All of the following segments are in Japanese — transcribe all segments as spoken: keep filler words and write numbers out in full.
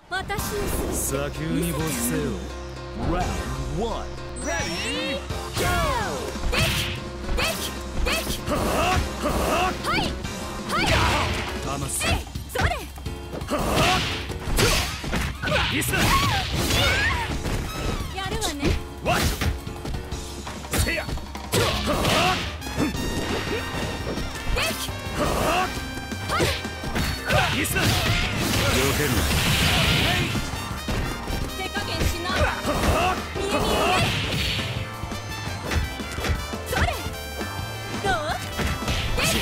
砂丘に没せよ。ラウンドワン。レディーゴー。デキデキデキ。はいはい。かます。それ。いっさ。やるわね。わっ。せや。デキ。いっさ。避ける。手加減しない。見え見え。それ。どう？デキ。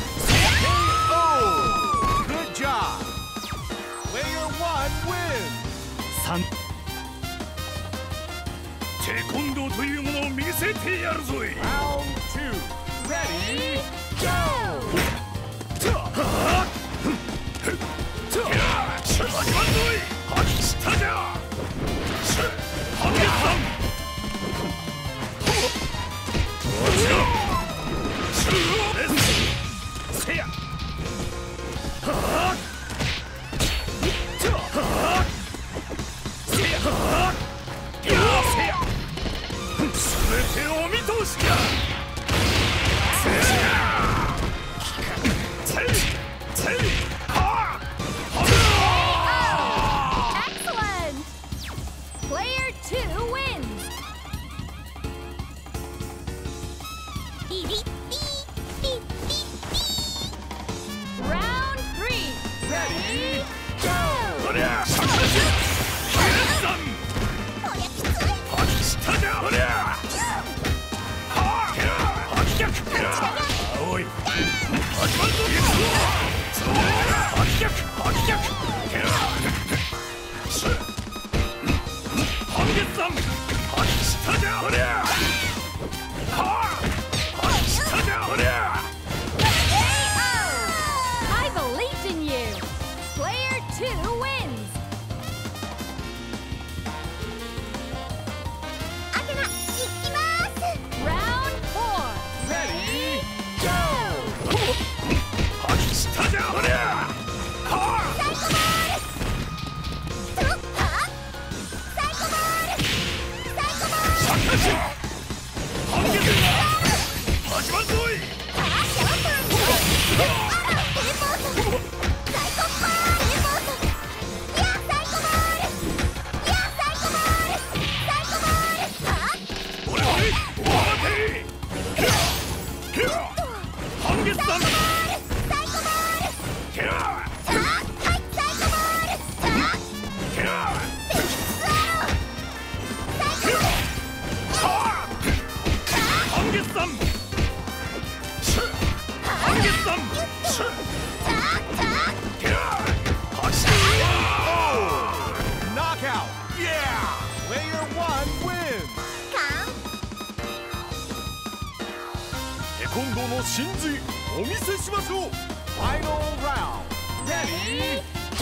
Good job. Player one wins. 三。テコンドーというものを見せてやるぞい。 Round two. Ready, go. 始まるぞい。吐きしたじゃ。ハゲさん。せや。せや。すべてお見通しか。せや。せい。せい。 Player two wins. Round three. Ready, go. そりゃ。ハゲさん。吐きしたじゃ。そりゃ。はあ。吐き逆。青い。始まるぞ。そりゃ。吐き逆。吐き逆。ハゲさん。吐きしたじゃ。そりゃ。はあ。吐きしたじゃ。そりゃ。 I believed in you. Player two wins. Round four. ready, go. 吐きしたじゃ。そりゃ。はあ。始まるぞい。おいおい、お待て。ハンゲスさん。 Knockout. Yeah. Player one wins. テコンドーの真髄お見せしましょう。 Final round. Ready, go.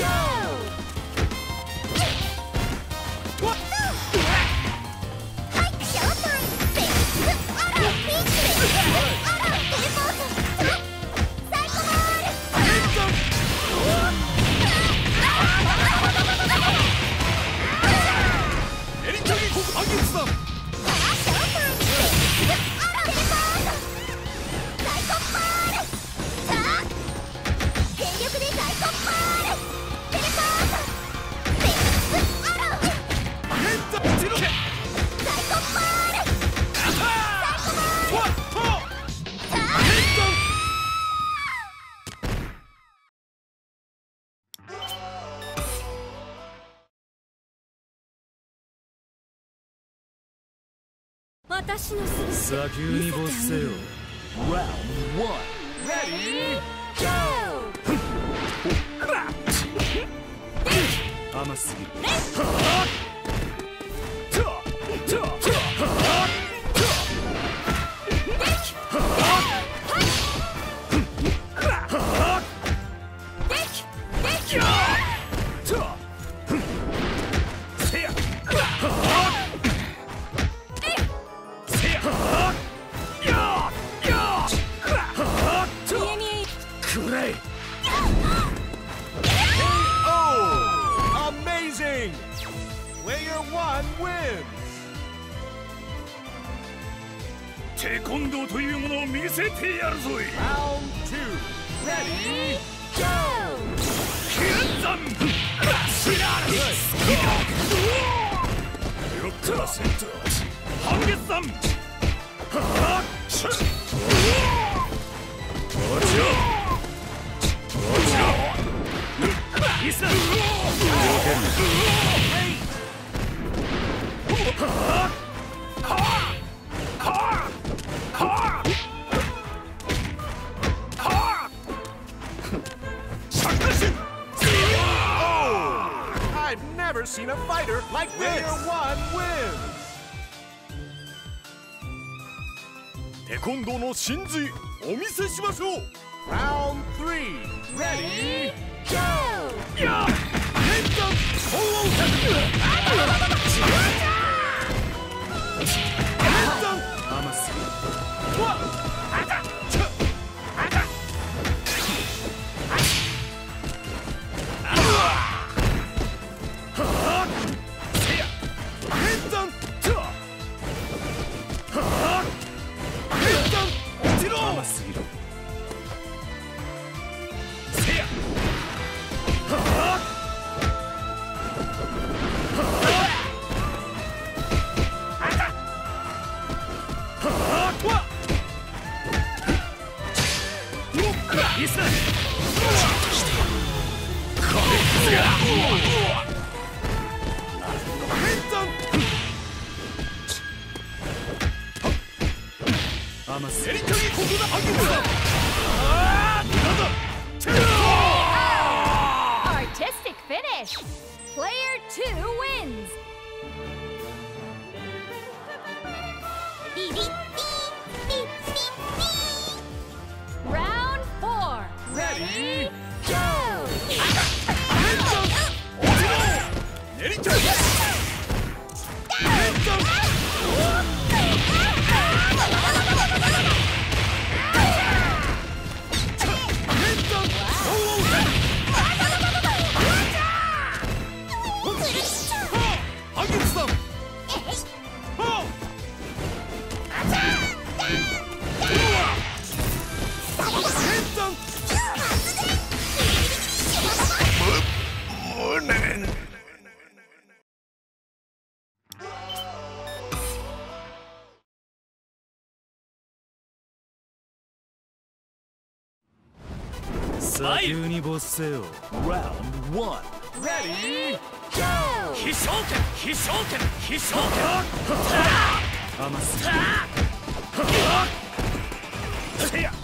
私のすべて砂丘に没せよ。ラウンドワン。 Ready, go. 甘すぎる。 Amazing. テコンドーというものを見せてやるぞい。 Round two. Ready, go! キレンザンよっかセンター半月山はっしゃおちろおちろいさはっはっはっはっ I've never seen a fighter like this. Player one wins. テコンドーの真髄お見せしましょう。Round three. Ready, go! やっ！連弾鳳凰脚。連弾甘すぎ。わっ！あた！ちょ！あた！甘すぎる。せや。はあ。あた。はあ。わ。よっか。いっさ。これが。連弾。甘すぎる。 Artistic finish. Player two wins. Round four. Ready, go! 左右に没せよ。 Round one. Ready, go! 飛翔剣飛翔剣飛翔剣甘すぎる。 せや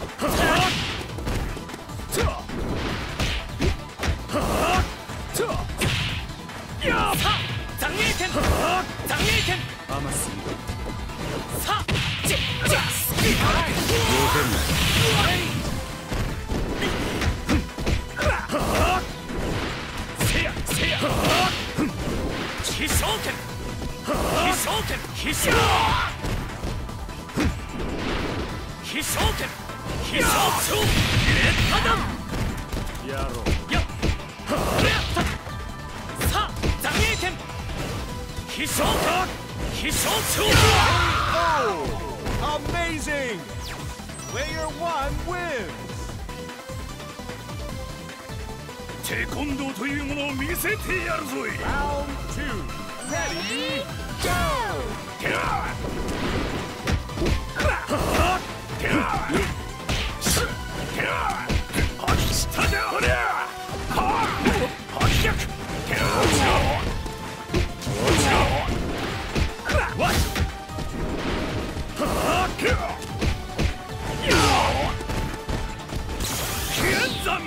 さあ残影剣残影剣甘すぎる。 さあジェジェスキーせやせや飛翔剣飛翔剣飛翔飛翔剣飛翔超レッドダウンやろう。 やっさあ残影剣飛翔剣飛翔超 Oh! Amazing! Player one wins! テコンドーというものを見せてやるぞい。 Round two. Ready, go! 下じゃほりゃ発脚わっ剣山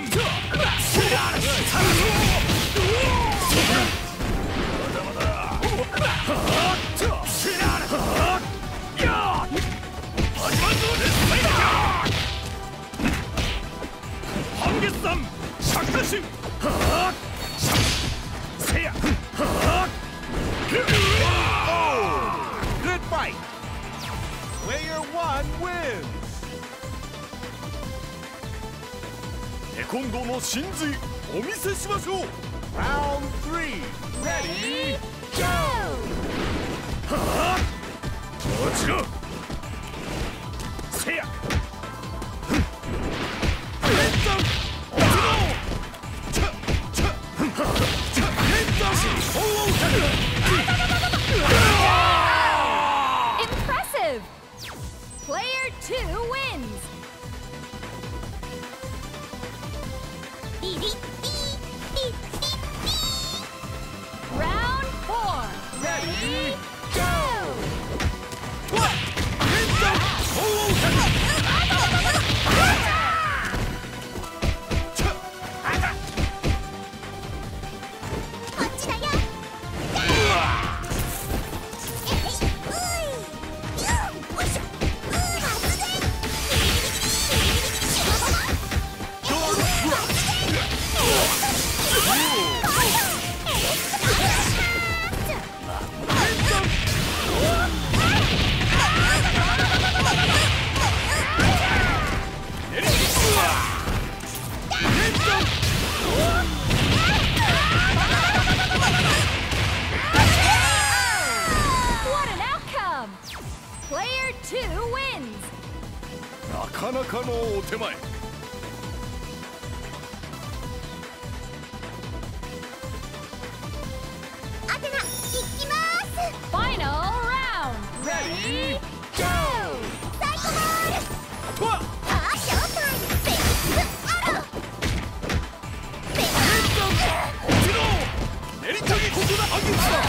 半月山釈迦神せや Good fight! Player one wins! テコンドーの真髄お見せしましょう。 Round three. Ready, go! こちら可能お手前。 アテナ行きます。 Final round. Ready, go! サイコボール。 あとはあーショータイム。フェイスアロー。フェイス落ちろ。練りたぎここだ。アゲスだ。